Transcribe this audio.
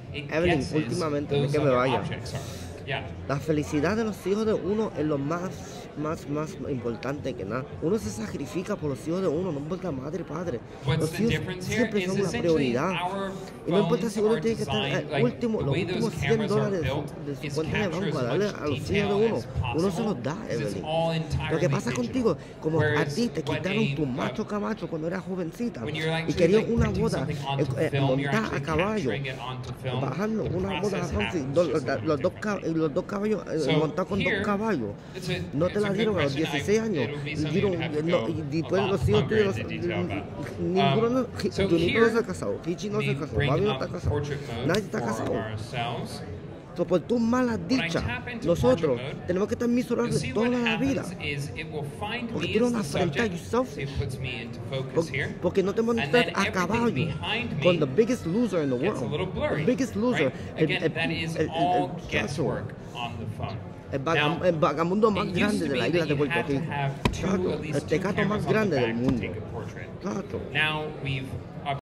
Evelyn, últimamente, de que me vaya. La felicidad de los hijos de uno es lo más importante que nada. Uno se sacrifica por los hijos de uno, no importa madre, padre. Los hijos siempre son una prioridad. Y no importa si uno tiene que estar los últimos $100 de su cuenta de banco a darle a los hijos de uno se los da, Evelyn. Lo que pasa contigo, como a ti te quitaron tu macho camacho cuando eras jovencita y querías una boda montada a caballo, bajando una boda los dos caballos montados con dos caballos. No te la dieron a los 16 años. Y después los hijos tuyos, ninguno no se ha casado. Kichi no se casó. Bobby no está casado. Nadie está casado. So, por tus malas dichas, nosotros tenemos que estar miserables toda la vida. Porque tú eres una afrenta yourself. Porque no te montas a caballo con the biggest loser in the world. The biggest loser. El vagabundo más grande de la isla de Puerto Rico. El tecato más grande del mundo.